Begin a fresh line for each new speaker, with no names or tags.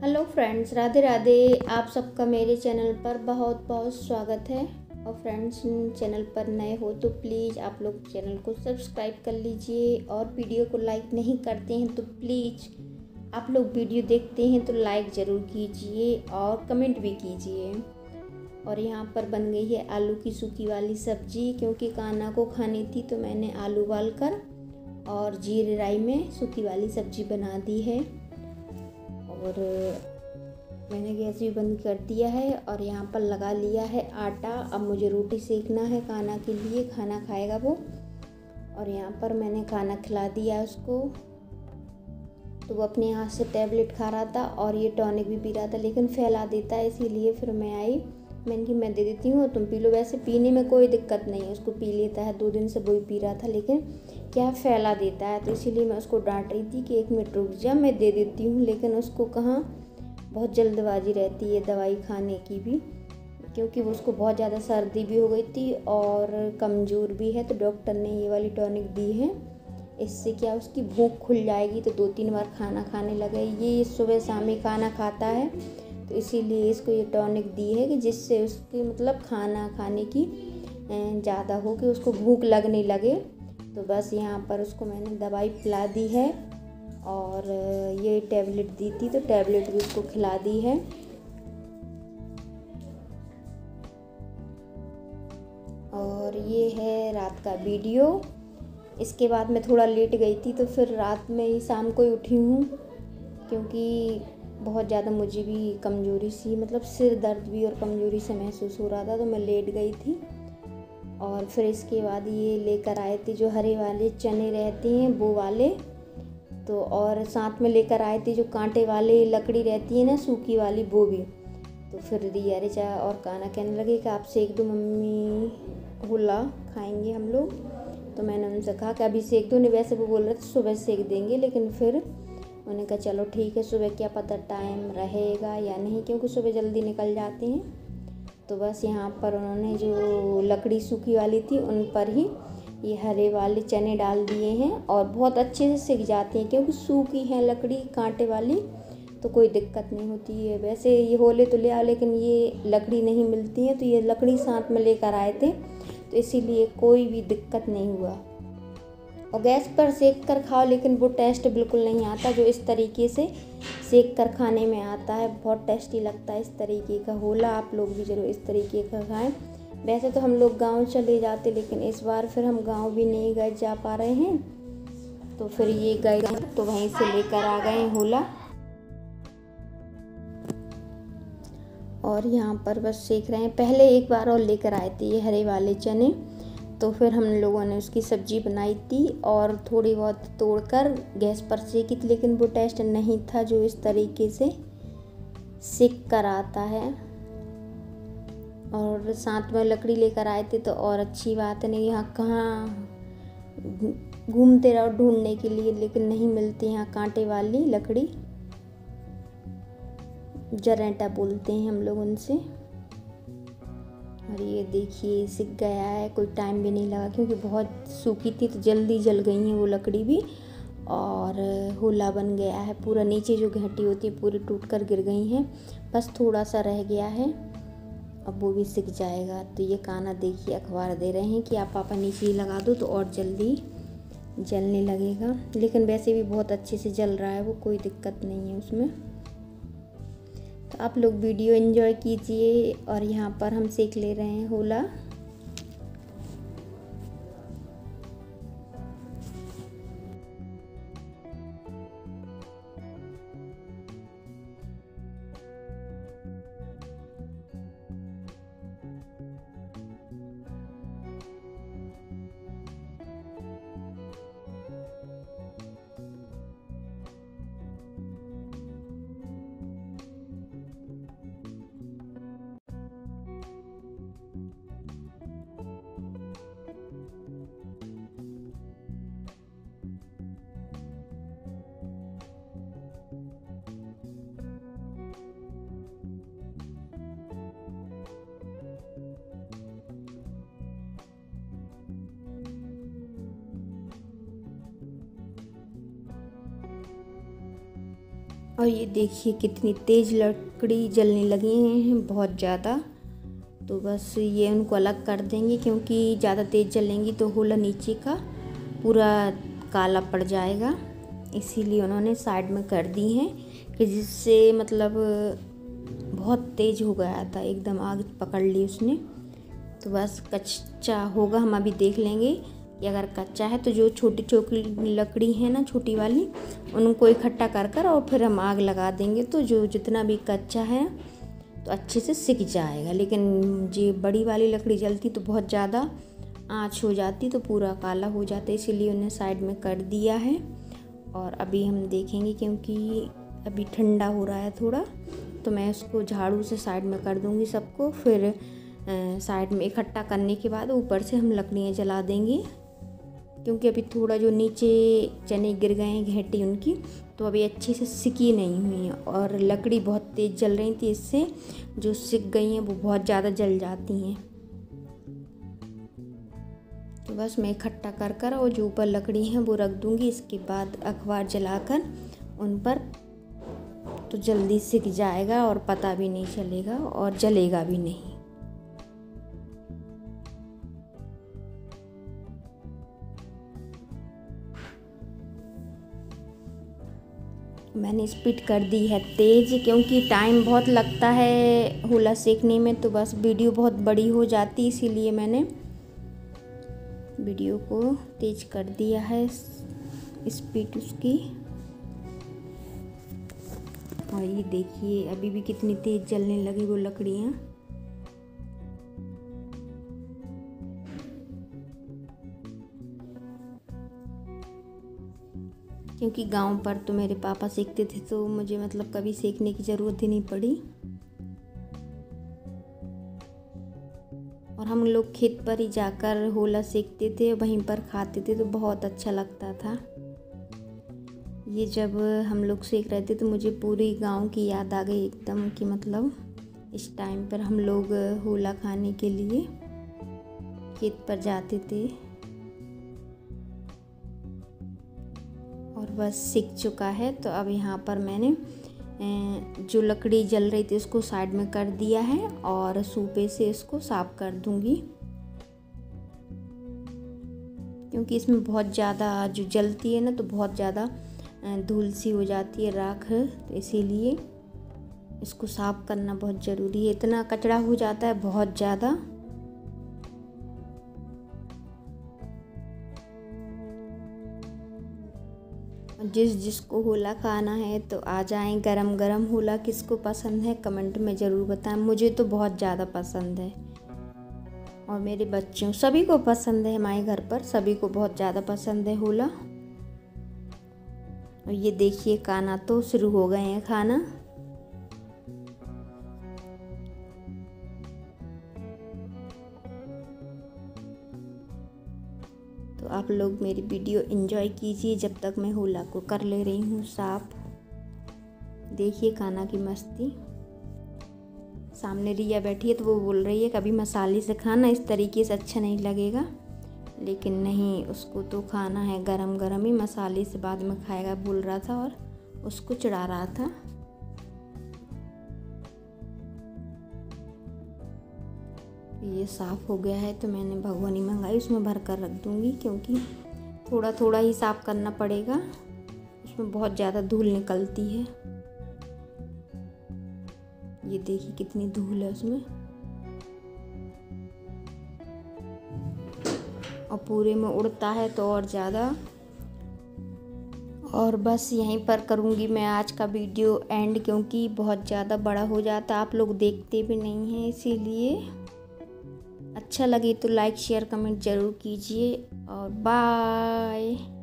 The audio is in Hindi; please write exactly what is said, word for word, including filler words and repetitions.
Hello friends, Radhe Radhe. आप सबका मेरे चैनल पर बहुत बहुत स्वागत है। और फ्रेंड्स, चैनल पर नए हो तो प्लीज़ आप लोग चैनल को सब्सक्राइब कर लीजिए, और वीडियो को लाइक नहीं करते हैं तो प्लीज़ आप लोग वीडियो देखते हैं तो लाइक ज़रूर कीजिए और कमेंट भी कीजिए। और यहाँ पर बन गई है आलू की सूखी वाली सब्जी, क्योंकि कान्हा को खानी थी तो मैंने आलू उबाल कर और जीरे राई में सूखी वाली सब्जी बना दी है। और मैंने गैस भी बंद कर दिया है और यहाँ पर लगा लिया है आटा। अब मुझे रोटी सेकना है कान्हा के लिए, खाना खाएगा वो। और यहाँ पर मैंने खाना खिला दिया उसको, तो वो अपने हाथ से टैबलेट खा रहा था और ये टॉनिक भी पी रहा था, लेकिन फैला देता है, इसीलिए फिर मैं आई। मैंने कि मैं दे देती हूँ, तुम पी लो। वैसे पीने में कोई दिक्कत नहीं है, उसको पी लेता है, दो दिन से वही पी रहा था, लेकिन क्या फैला देता है, तो इसीलिए मैं उसको डांट रही थी कि एक मिनट रुक जा, मैं दे देती हूँ। लेकिन उसको कहाँ, बहुत जल्दबाजी रहती है दवाई खाने की भी, क्योंकि वो उसको बहुत ज़्यादा सर्दी भी हो गई थी और कमज़ोर भी है। तो डॉक्टर ने ये वाली टॉनिक दी है, इससे क्या उसकी भूख खुल जाएगी, तो दो तीन बार खाना खाने लगे। ये सुबह शाम ही खाना खाता है, तो इसीलिए इसको ये टॉनिक दी है कि जिससे उसकी मतलब खाना खाने की ज़्यादा हो, कि उसको भूख लगने लगे। तो बस यहाँ पर उसको मैंने दवाई पिला दी है और ये टैबलेट दी थी तो टैबलेट भी उसको खिला दी है। और ये है रात का वीडियो। इसके बाद मैं थोड़ा लेट गई थी, तो फिर रात में ही शाम को ही उठी हूँ, क्योंकि बहुत ज़्यादा मुझे भी कमज़ोरी सी, मतलब सिर दर्द भी और कमज़ोरी से महसूस हो रहा था, तो मैं लेट गई थी। और फिर इसके बाद ये लेकर आए थे जो हरे वाले चने रहते हैं वो वाले, तो और साथ में लेकर आए थे जो कांटे वाले लकड़ी रहती है ना सूखी वाली, वो भी। तो फिर दिया रे चाय और कान्हा कहने लगे कि आप सेक दो मम्मी, हुला खाएंगे हम लोग। तो मैंने उनसे कहा कि अभी सेक दो नहीं, वैसे वो बोल रहे थे सुबह सेक देंगे, लेकिन फिर उन्होंने कहा चलो ठीक है, सुबह क्या पता टाइम रहेगा या नहीं, क्योंकि सुबह जल्दी निकल जाते हैं। तो बस यहाँ पर उन्होंने जो लकड़ी सूखी वाली थी उन पर ही ये हरे वाले चने डाल दिए हैं, और बहुत अच्छे से सिक जाती हैं, क्योंकि सूखी है लकड़ी कांटे वाली, तो कोई दिक्कत नहीं होती है। वैसे ये होले तो ले आओ, लेकिन ये लकड़ी नहीं मिलती है, तो ये लकड़ी साथ में लेकर आए थे, तो इसीलिए कोई भी दिक्कत नहीं हुआ। और गैस पर सेक कर खाओ, लेकिन वो टेस्ट बिल्कुल नहीं आता जो इस तरीके से सेक कर खाने में आता है। बहुत टेस्टी लगता है इस तरीके का होला। आप लोग भी ज़रूर इस तरीके का खाएं। वैसे तो हम लोग गांव चले जाते, लेकिन इस बार फिर हम गांव भी नहीं गए जा पा रहे हैं, तो फिर ये गए तो वहीं से लेकर आ गए होला। और यहाँ पर बस सेक रहे हैं। पहले एक बार और लेकर आए थे ये हरे वाले चने, तो फिर हम लोगों ने उसकी सब्ज़ी बनाई थी और थोड़ी बहुत तोड़कर गैस पर सेकी थी, लेकिन वो टेस्ट नहीं था जो इस तरीके से सेक कर आता है। और साथ में लकड़ी लेकर आए थे तो और अच्छी बात है। नहीं, यहाँ कहाँ घूमते रहो ढूंढने के लिए, लेकिन नहीं मिलती यहाँ कांटे वाली लकड़ी, जरेंटा बोलते हैं हम लोग उनसे। और ये देखिए सिक गया है, कोई टाइम भी नहीं लगा, क्योंकि बहुत सूखी थी तो जल्दी जल गई हैं वो लकड़ी भी। और होला बन गया है पूरा, नीचे जो घाटी होती है पूरी टूट कर गिर गई हैं, बस थोड़ा सा रह गया है, अब वो भी सिक जाएगा। तो ये कान्हा देखिए अखबार दे रहे हैं कि आप पापा नीचे ही लगा दो तो और जल्दी जलने लगेगा, लेकिन वैसे भी बहुत अच्छे से जल रहा है वो, कोई दिक्कत नहीं है उसमें। तो आप लोग वीडियो एंजॉय कीजिए। और यहाँ पर हम सेक ले रहे हैं होला। और ये देखिए कितनी तेज़ लकड़ी जलने लगी हैं, बहुत ज़्यादा। तो बस ये उनको अलग कर देंगे, क्योंकि ज़्यादा तेज़ जलेंगी तो होला नीचे का पूरा काला पड़ जाएगा। इसीलिए उन्होंने साइड में कर दी हैं कि जिससे मतलब बहुत तेज़ हो गया था, एकदम आग पकड़ ली उसने। तो बस कच्चा होगा, हम अभी देख लेंगे कि अगर कच्चा है तो जो छोटी छोटी लकड़ी है ना, छोटी वाली, उनको इकट्ठा कर कर और फिर हम आग लगा देंगे। तो जो जितना भी कच्चा है तो अच्छे से सिक जाएगा। लेकिन जो बड़ी वाली लकड़ी जलती तो बहुत ज़्यादा आँच हो जाती, तो पूरा काला हो जाता, इसीलिए उन्हें साइड में कर दिया है। और अभी हम देखेंगे, क्योंकि अभी ठंडा हो रहा है थोड़ा, तो मैं उसको झाड़ू से साइड में कर दूँगी सबको। फिर साइड में इकट्ठा करने के बाद ऊपर से हम लकड़ियाँ जला देंगे, क्योंकि अभी थोड़ा जो नीचे चने गिर गए हैं घेटी उनकी, तो अभी अच्छे से सिकी नहीं हुई हैं। और लकड़ी बहुत तेज़ जल रही थी, इससे जो सिक गई हैं वो बहुत ज़्यादा जल जाती हैं। तो बस मैं इकट्ठा कर कर और जो ऊपर लकड़ी हैं वो रख दूँगी। इसके बाद अखबार जलाकर उन पर तो जल्दी सिक जाएगा और पता भी नहीं चलेगा और जलेगा भी नहीं। मैंने स्पीड कर दी है तेज़, क्योंकि टाइम बहुत लगता है होला सेकने में, तो बस वीडियो बहुत बड़ी हो जाती, इसीलिए मैंने वीडियो को तेज़ कर दिया है स्पीड उसकी। और ये देखिए अभी भी कितनी तेज़ जलने लगी वो लकड़ियाँ। क्योंकि गांव पर तो मेरे पापा सेकते थे, तो मुझे मतलब कभी सेकने की ज़रूरत ही नहीं पड़ी। और हम लोग खेत पर ही जाकर होला सेकते थे, वहीं पर खाते थे, तो बहुत अच्छा लगता था। ये जब हम लोग सेक रहे थे तो मुझे पूरी गांव की याद आ गई एकदम, कि मतलब इस टाइम पर हम लोग होला खाने के लिए खेत पर जाते थे। और बस सिक चुका है, तो अब यहाँ पर मैंने जो लकड़ी जल रही थी उसको साइड में कर दिया है और सूपे से इसको साफ कर दूंगी, क्योंकि इसमें बहुत ज़्यादा जो जलती है ना तो बहुत ज़्यादा धूल सी हो जाती है, राख, तो इसीलिए इसको साफ करना बहुत ज़रूरी है। इतना कचरा हो जाता है बहुत ज़्यादा। जिस जिसको होला खाना है तो आ जाएं। गरम गरम होला किसको पसंद है कमेंट में ज़रूर बताएं। मुझे तो बहुत ज़्यादा पसंद है और मेरे बच्चों सभी को पसंद है। हमारे घर पर सभी को बहुत ज़्यादा पसंद है होला। और ये देखिए खाना तो शुरू हो गए हैं खाना। तो आप लोग मेरी वीडियो एंजॉय कीजिए जब तक मैं होला को कर ले रही हूँ साफ। देखिए खाना की मस्ती। सामने रिया बैठी है तो वो बोल रही है कभी मसाले से खाना, इस तरीके से अच्छा नहीं लगेगा, लेकिन नहीं, उसको तो खाना है गरम गरम ही, मसाले से बाद में खाएगा बोल रहा था और उसको चढ़ा रहा था। ये साफ़ हो गया है तो मैंने भगोनी मंगाई, उसमें भर कर रख दूँगी, क्योंकि थोड़ा थोड़ा ही साफ़ करना पड़ेगा, उसमें बहुत ज़्यादा धूल निकलती है। ये देखिए कितनी धूल है उसमें, और पूरे में उड़ता है तो और ज़्यादा। और बस यहीं पर करूँगी मैं आज का वीडियो एंड, क्योंकि बहुत ज़्यादा बड़ा हो जाता, आप लोग देखते भी नहीं हैं, इसीलिए अच्छा लगे तो लाइक शेयर कमेंट ज़रूर कीजिए और बाय।